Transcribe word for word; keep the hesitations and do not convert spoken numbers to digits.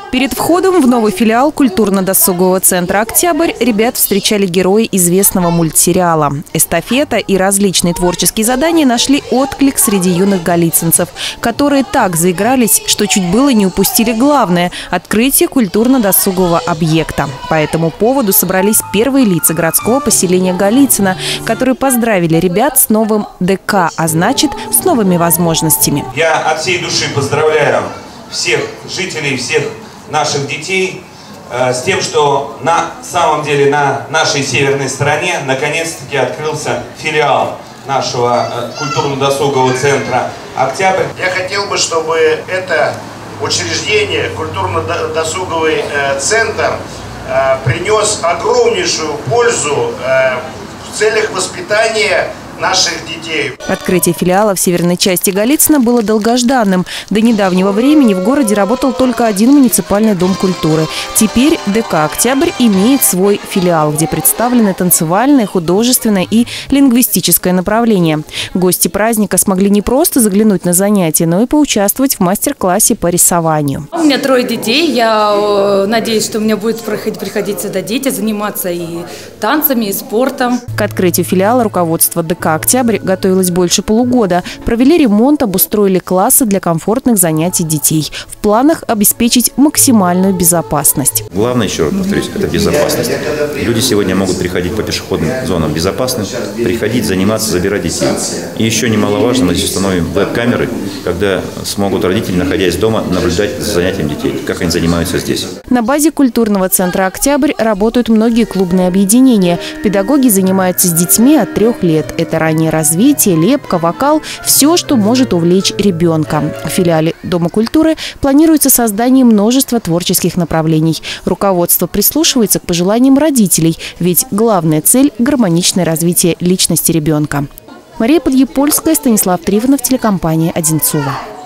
Перед входом в новый филиал культурно-досугового центра «Октябрь» ребят встречали герои известного мультсериала. Эстафета и различные творческие задания нашли отклик среди юных голицынцев, которые так заигрались, что чуть было не упустили главное – открытие культурно-досугового объекта. По этому поводу собрались первые лица городского поселения Голицыно, которые поздравили ребят с новым ДК, а значит, с новыми возможностями. Я от всей души поздравляю всех жителей, всех наших детей э, с тем, что на самом деле на нашей северной стороне наконец-таки открылся филиал нашего э, культурно-досугового центра «Октябрь». Я хотел бы, чтобы это учреждение, культурно-досуговый э, центр, э, принес огромнейшую пользу э, в целях воспитания наших детей. Открытие филиала в северной части Голицыно было долгожданным. До недавнего времени в городе работал только один муниципальный дом культуры. Теперь ДК «Октябрь» имеет свой филиал, где представлены танцевальное, художественное и лингвистическое направление. Гости праздника смогли не просто заглянуть на занятия, но и поучаствовать в мастер-классе по рисованию. У меня трое детей. Я надеюсь, что у меня будет приходить сюда дети, заниматься и танцами, и спортом. К открытию филиала руководство ДК «Октябрь» готовилось больше полугода. Провели ремонт, обустроили классы для комфортных занятий детей. В планах обеспечить максимальную безопасность. Главное, еще раз повторюсь, это безопасность. Люди сегодня могут приходить по пешеходным зонам безопасно, приходить, заниматься, забирать детей. И еще немаловажно, мы здесь установим веб-камеры, когда смогут родители, находясь дома, наблюдать за занятием детей, как они занимаются здесь. На базе культурного центра «Октябрь» работают многие клубные объединения. Педагоги занимаются с детьми от трех лет. Это раннее развитие, лепка, вокал – все, что может увлечь ребенка. В филиале Дома культуры планируется создание множества творческих направлений. Руководство прислушивается к пожеланиям родителей, ведь главная цель – гармоничное развитие личности ребенка. Мария Подъепольская, Станислав Тривонов, телекомпания «Одинцово».